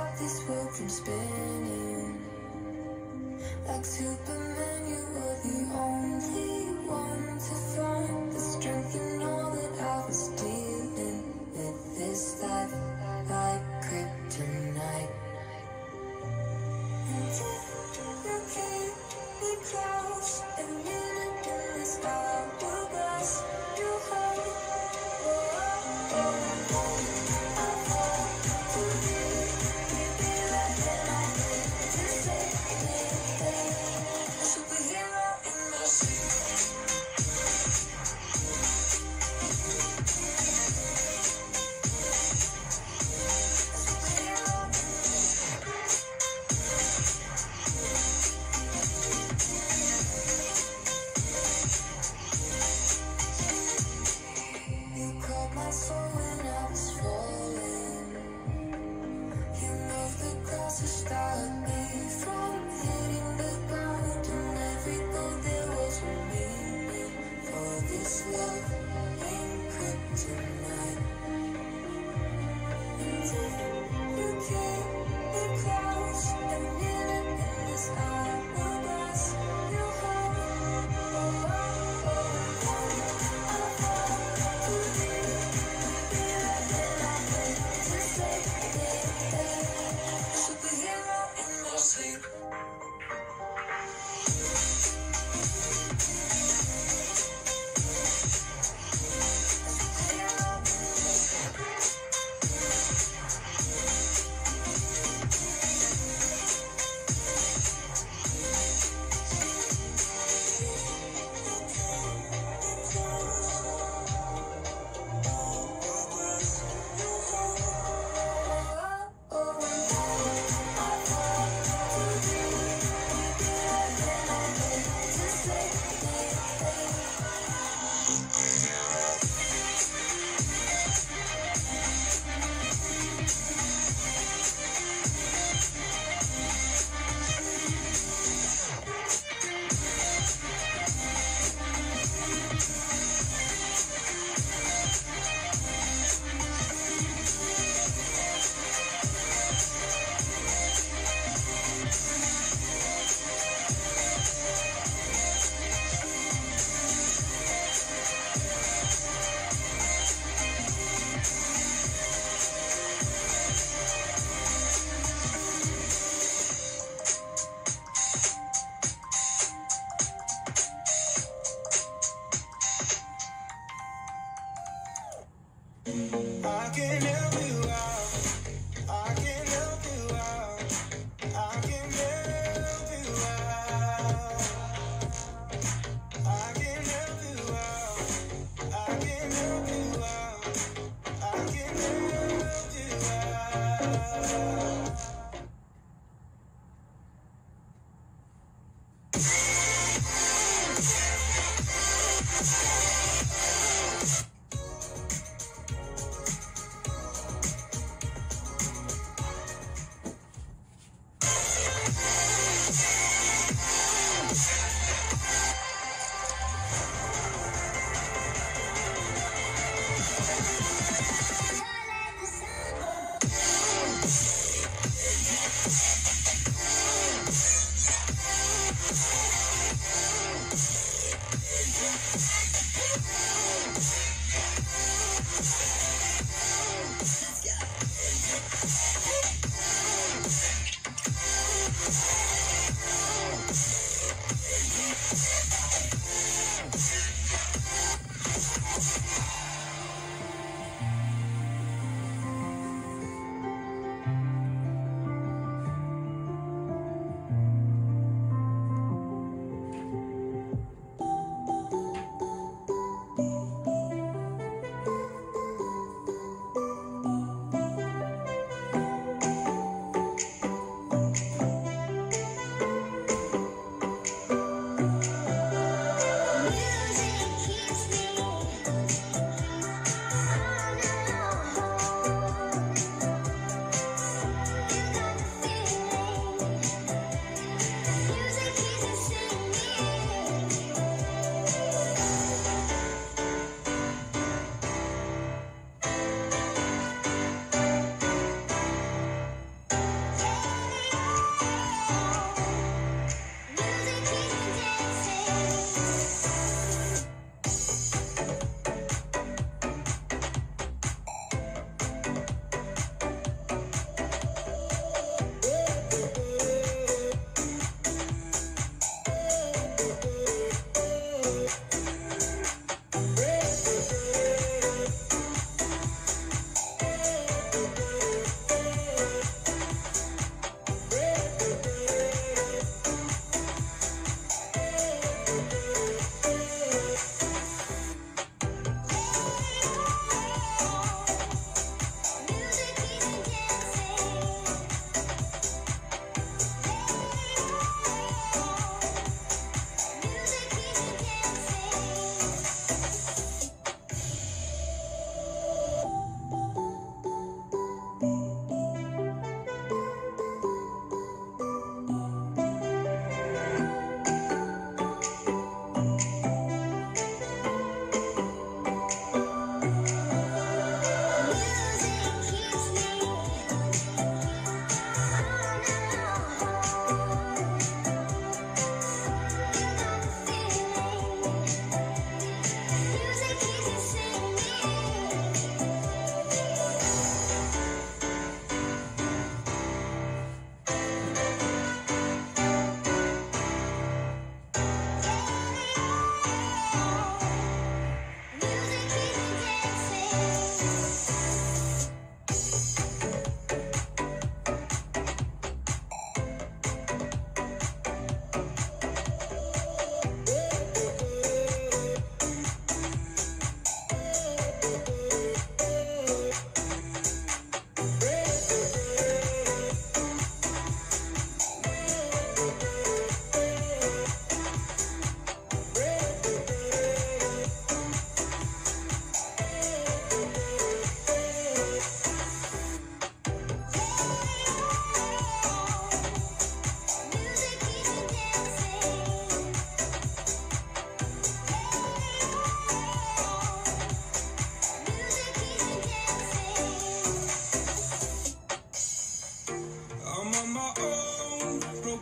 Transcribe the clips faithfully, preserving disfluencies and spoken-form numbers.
stop this world from spinning. Like Superman, you were the only one to find the strength in all that I was dealing with. This life like kryptonite. And if you keep me close, a minute in this hourglass, you hold. Oh, oh, oh, I want to be, be, be like an I did to say anything.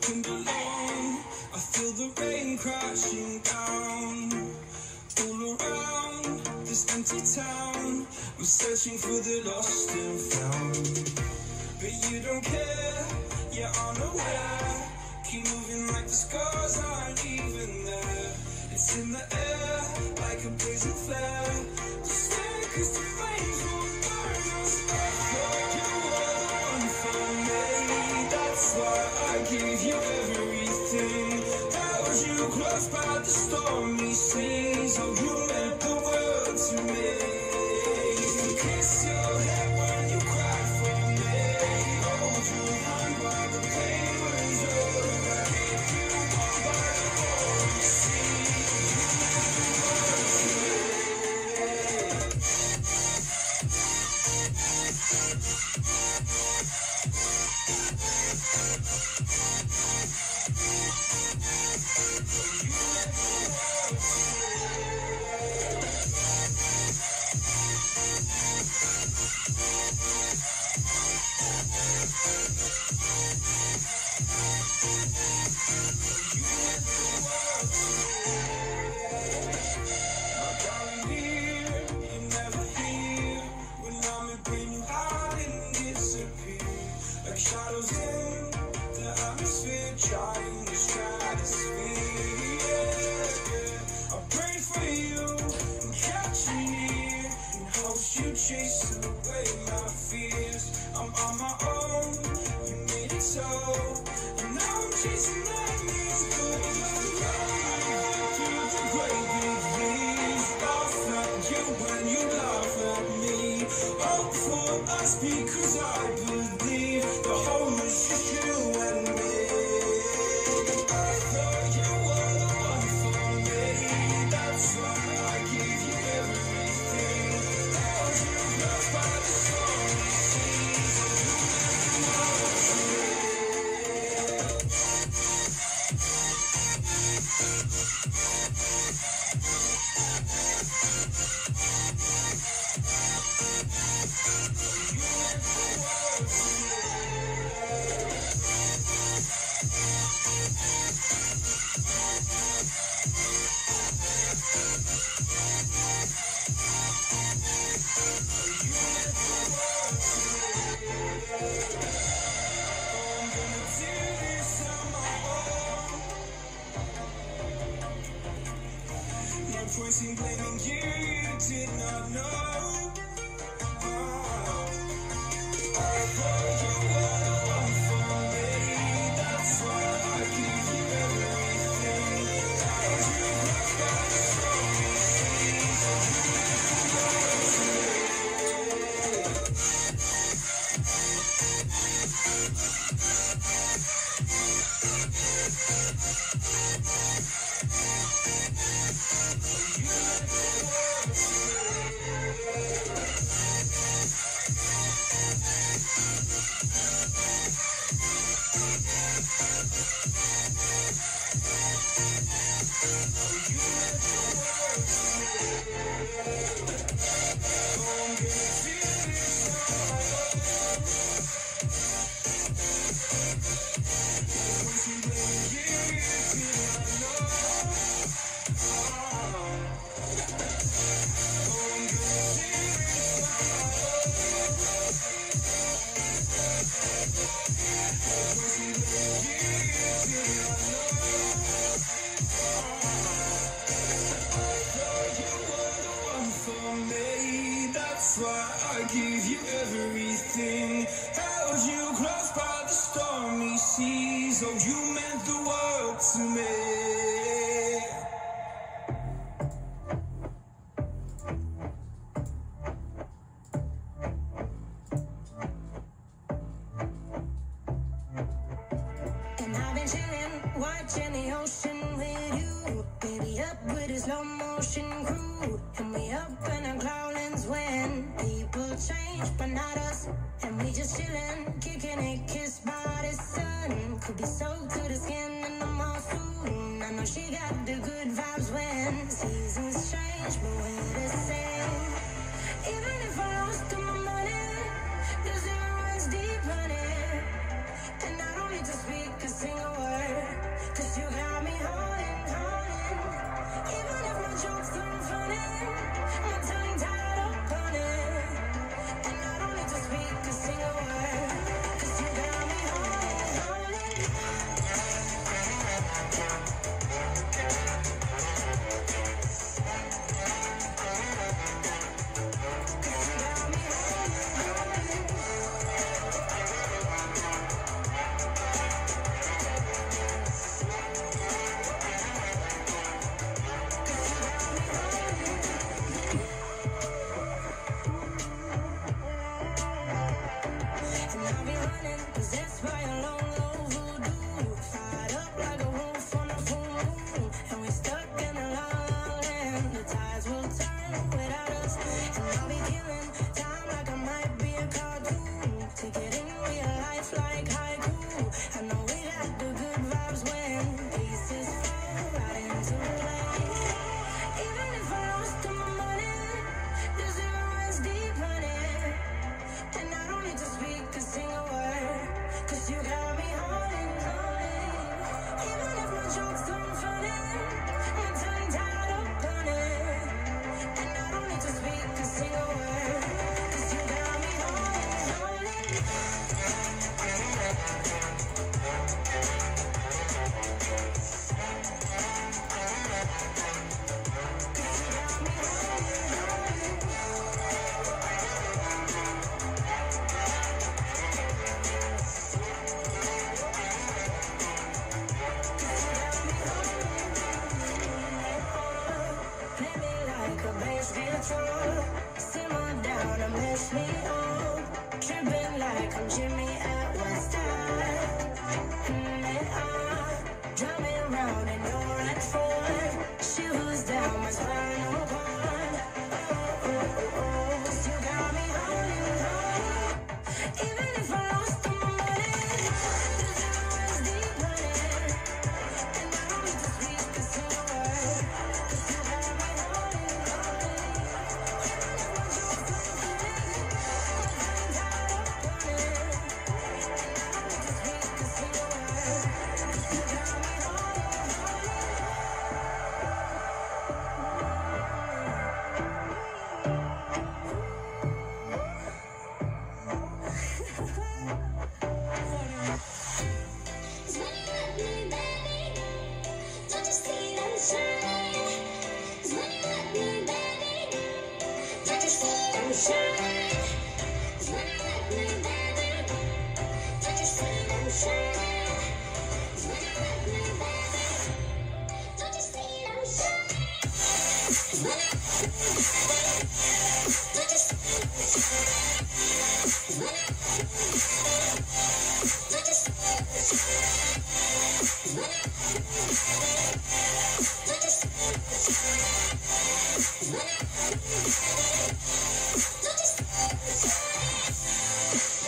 walking alone. I feel the rain crashing down. All around this empty town, we're searching for the lost and found. But you don't care, you're unaware. Keep moving like the scars aren't even there. It's in the air, like a blazing flare. Just stay, cause the flames will burn us. I thought you were the one for me. That's why I gave you everything. Held you close by the stormy seas. Oh, you meant the world to me. Kiss your head when you cried for me. Hold your hand while the pain was over. Keep you warm by the warm sea. Shadows in the atmosphere, trying to stratosphere. Yeah. I prayed for you and kept you near in hopes you chase away my fears. I'm on my own, you made it so, and now I'm chasing nightmares. Through the great big leaves, laugh at you when you laugh at me. Hope for us because I believe the home is just you and me. I thought you were the one for me. That's why I gave you everything. Held you close by the stormy seas. You meant the world to me. Pointing, blaming you, you did not know. Oh, I thought you were the one for me. That's why I give you everything. Held you close by the stormy seas. That's why I give you everything. Held you close by the stormy seas. Oh, you meant the world to me. And I've been chilling, watching the ocean with you. Baby, up with a slow motion crew. And we up in our cloudlands when people change, but not us. And we just chilling, kicking it, kissed by the sun. Could be soaked to the skin in the monsoon. I know she got the good vibes when seasons change, but we're the same. Even if I lost all my money, the zero runs deep on it. And I don't need to speak a single word. got me holding, holding. Even if my jokes don't funny, my tongue tied up on it. And I don't need to speak a single word, 'cause you got me holding, holding. Play me like a bass guitar, simmer down and mess me up, tripping like I'm Jimmy at Woodstock. Mm, and I drive me around in your X four, shivers down my spinal cord. Oh, oh, oh, oh, 'cause you got me holding, holding. Even if I lost all my money, the zero is deep running. And I don't need to speak a single word, 'cause you got me holding, holding. Even if my jokes don't funny, my tongue tied up on it. And I don't need to speak a single word, 'cause you got me holding, holding. It's when you let me, baby. Don't you see that I'm shining? It's when you let me, baby. Don't you see that I'm shining? It's when you let me, baby. Don't you see that I'm shining? It's when you let me, baby. Don't you see that I'm shining? It's when you let me, baby. Don't you see that I'm shining? It's when you let me, baby. Don't you see that I'm shining? It's when you let me, baby. Don't you see that I'm shining? It's when you let me, baby. Don't you see that I'm shining?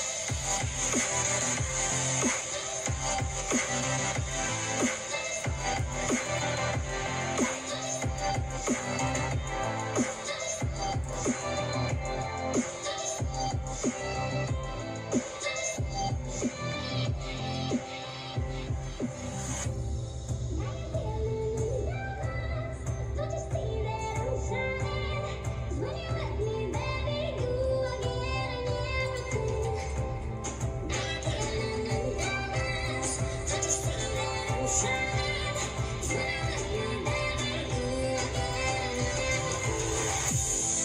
Don't you see that I'm shining? It's when you let me, baby, do again and everything. Diamond and diamonds. Don't you see that I'm shining? It's when you let me, baby, do again and everything.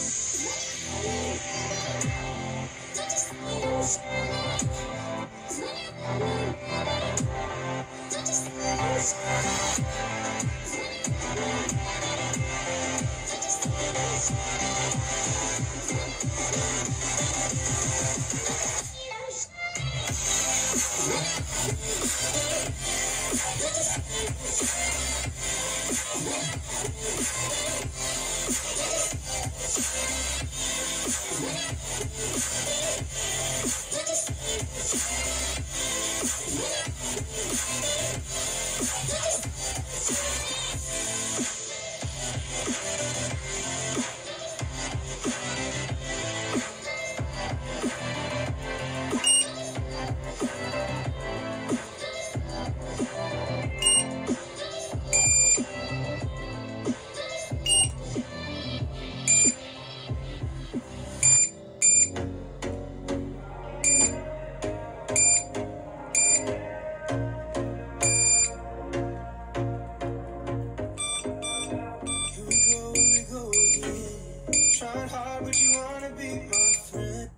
Don't you see I'm shining? It's when you let me, baby. Don't you see I'm shining? It's when you let me, baby. Don't you see I'm shining? It's when you let me, baby. I'm shining. It's when you let me, baby. Don't you see I'm shining? It's when you let me, baby. Don't you see I'm shining? It's when you let me, baby. Don't you see I'm shining? It's when you let me, baby. Don't you see Here we go, here we go again. Trying hard, but you wanna be my friend.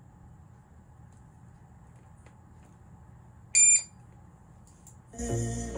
Yeah.